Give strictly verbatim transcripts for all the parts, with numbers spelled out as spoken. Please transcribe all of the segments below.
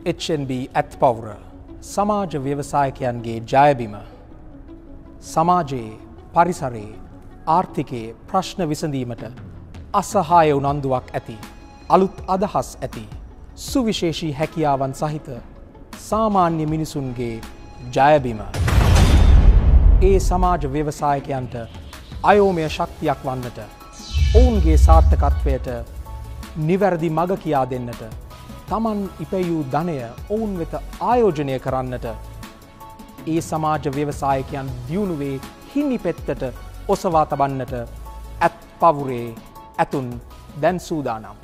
H එන් බී ඇත්පවුර සමාජ ව්‍යවසායකයන්ගේ ජයබිම. සමාජයේ පරිසරයේ ආර්ථිකයේ ප්‍රශ්න විසඳීමට අසහාය උනන්දුවක් ඇති අලුත් අදහස් ඇති සුවිශේෂී හැකියාවන් සහිත සාමාන්‍ය මිනිසුන්ගේ ජයබිම. ඒ සමාජ ව්‍යවසායකයන්ට අයෝමය ශක්තියක් වන්නට ඔවුන්ගේ සාර්ථකත්වයට නිවැරදි මඟ කියා දෙන්නට තමන් ඉපැයූ ධනය ඔවුන් වෙත ආයෝජනය කරන්නට ඒ සමාජ ව්‍යවසායකයන් දියුණුවේ හිමි පෙත්තට ඔසවා තබන්නට ඇත් පවුරේ ඇතුන් දැන් සූදානම්.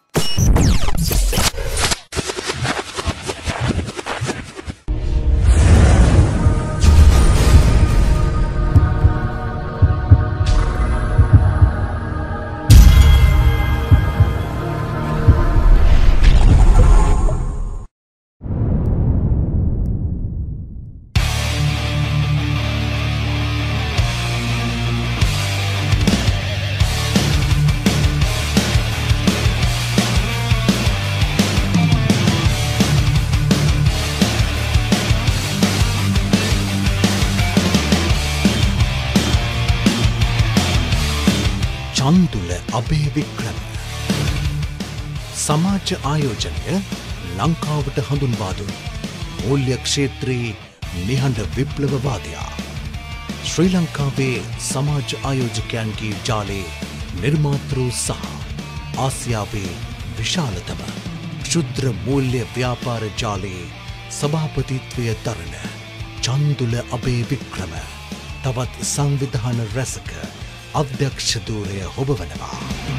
චන්දුල අබේවික්‍රම සමාජ ආයෝජනය ලංකාවට හඳුන්වා දුන් මූල්‍ය ක්ෂේත්‍රයේ නිහඬ විප්ලවවාදයා ශ්‍රී ලංකාවේ සමාජ ආයෝජකයන්ගේ ජාලයේ නිර්මාතෘ සහ ආසියාවේ විශාලතම ක්ෂුද්‍ර මූල්‍ය ව්‍යාපාර ජාලයේ සභාපතිත්වය දරන චන්දුල අබේවික්‍රම තවත් සංවිධාන රැසක අධ්‍යක්ෂ ධූරය හොබවනවා.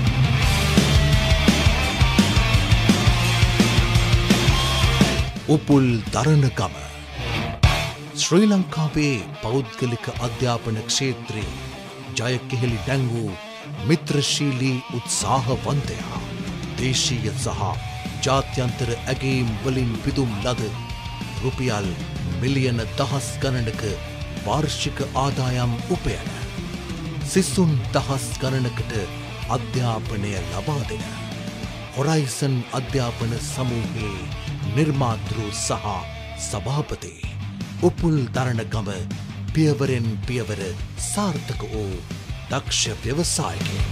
උපුල් දරණගම ශ්‍රී ලංකාවේ පෞද්ගලික අධ්‍යාපන ක්ෂේත්‍රයේ ජය කෙහෙලි ඩැංගූ මිත්‍රශීලී උත්සාහවන්තයා දේශීය සහ ජාත්‍යන්තර ඇගේම් වලින් පිදුම් ලද රුපියල් මිලියන දහස් ගණනක වාර්ෂික ආදායම් උපයන සිසුන් දහස් ගණනකට අධ්‍යාපනය ලබා දෙන හොරයිසන් අධ්‍යාපන සමූහයේ නිර්මාතෘ සහ සභාපති උපුල් දරණගම පියවරෙන් පියවර සාර්ථක වූ දක්ෂ ව්‍යවසායකයෙක්.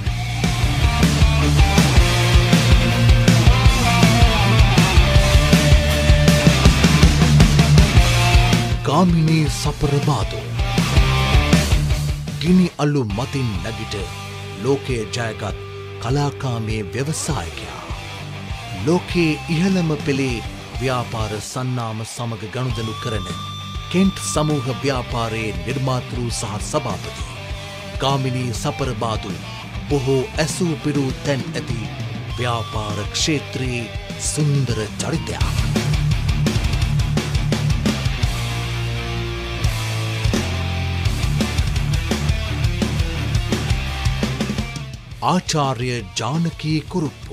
ගාමිණී සපරබාදු ගිනි අලු මතින් නැගිට ලෝකයේ ජයගත් කලාකාමී ව්‍යවසායකයා. ලෝකයේ ඉහළම පෙළේ ව්‍යාපාර සන්නාම සමග ගනුදෙනු කරන කෙන්ට් සමූහ ව්‍යාපාරයේ නිර්මාතෘ සහ සභාපති ගාමිණී සපරබාදු බොහෝ ඇසූ පිරූ තැන් ඇති ව්‍යාපාර ක්ෂේත්‍රයේ සුන්දර චරිතයක්. ආචාර්ය ජානකී කුරුප්පු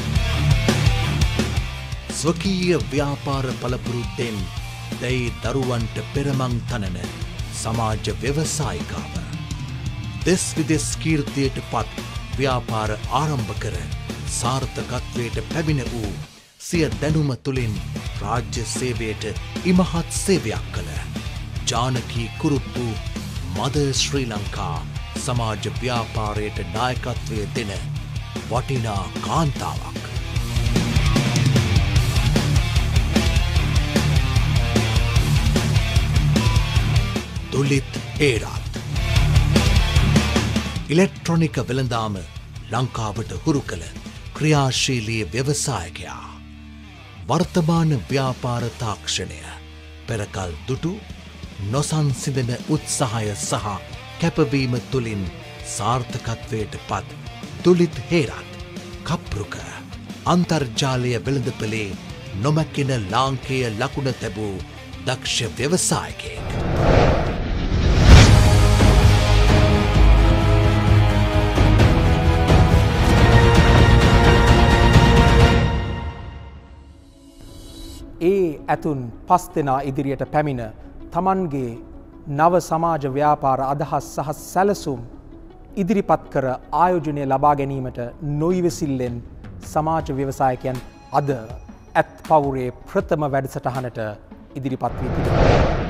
ස්වකීය ව්‍යාපාර පළපුරුද්දෙන් දැයි දරුවන්ට පෙරමං තනන සමාජ ව්‍යවසායිකාව. දෙස් විදෙස් කීර්තියට පත් ව්‍යාපාර ආරම්භ කර සාර්ථකත්වයට පැමිණ වූ සිය දැනුම තුළින් රාජ්‍ය සේවයට ඉමහත් සේවයක් කළ ජානකී කුරුප්පු මද ශ්‍රී ලංකා සමාජ ව්‍යාපාරයට නායකත්වය දෙන වටිනා කාන්තාවක්. දුලිත් හේරත් ඉලෙක්ට්‍රොනික වෙළඳාම ලංකාවට හුරු කළ ක්‍රියාශීලී ව්‍යවසායකයා. වර්තමාන ව්‍යාපාර තාක්ෂණය පෙරකල් දුටු නොසන්සිඳන උත්සාහය සහ කැපවීම තුළින් සාර්ථකත්වයට පත් දුලිත් හේරත් කප්රුක අන්තර්ජාලය වෙළඳපළේ නොමැකෙන ලාංකේය ලකුණ තැබූ දක්ෂ ව්‍යවසායකයෙක්. ඒ ඇතුන් පස් දෙනා ඉදිරියට පැමිණ තමන්ගේ නව සමාජ ව්‍යාපාර අදහස් සහ සැලසුම් ඉදිරිපත් කර ආයෝජනය ලබා ගැනීමට නොයිවසිල්ලෙන් සමාජ ව්‍යවසායකයන් අද ඇත් පවුරේ ප්‍රථම වැඩසටහනට ඉදිරිපත් වී තිබෙනවා.